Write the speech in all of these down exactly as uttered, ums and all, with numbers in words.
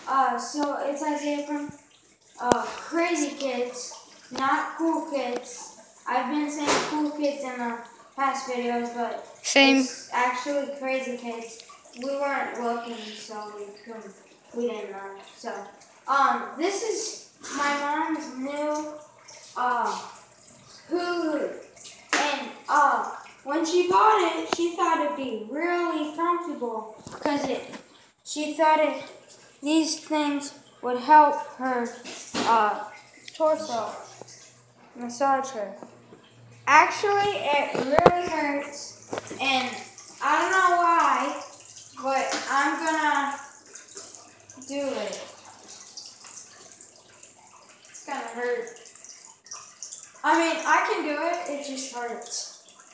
Uh, so it's Isaiah from uh, Crazy Kids, not Cool Kids. I've been saying Cool Kids in the past videos, but Same. It's actually Crazy Kids. We weren't looking, so we couldn't. We didn't know. So, um, this is my mom's new uh Hulu, and uh, when she bought it, she thought it'd be really comfortable because it. She thought it. These things would help her uh, torso, massage her. Actually, it really hurts, and I don't know why, but I'm gonna do it. It's gonna hurt. I mean, I can do it, it just hurts.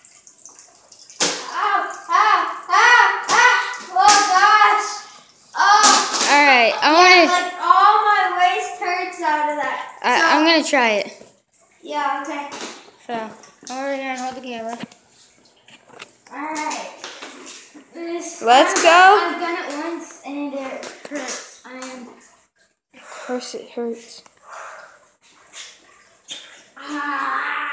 Ow! Ow! Ow! Ow! Oh gosh! Oh! Alright, I Yeah, want to. like all my waist hurts out of that. I, So, I'm going to try it. yeah, okay. So, over here and hold the camera. Alright. Let's I've go. Done, I've done it once and it hurts. I am. Of course it hurts. Ah.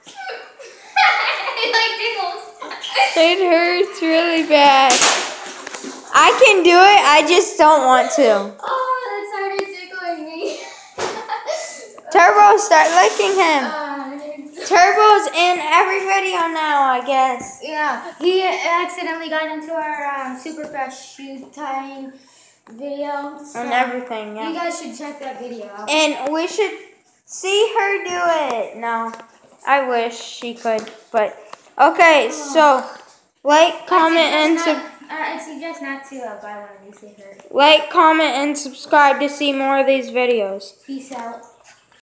It like tickles. It hurts really bad. I can do it, I just don't want to. Oh, that started tickling me. Turbo, start licking him. Uh, Turbo's in every video now, I guess. yeah, he accidentally got into our um, super fast shoe tying video. So And everything, yeah. you guys should check that video out. And we should see her do it. No, I wish she could, but okay. So, like, comment, and sub. Uh, I suggest not to uh, buy one of these. They hurt. Like, comment, and subscribe to see more of these videos. Peace out.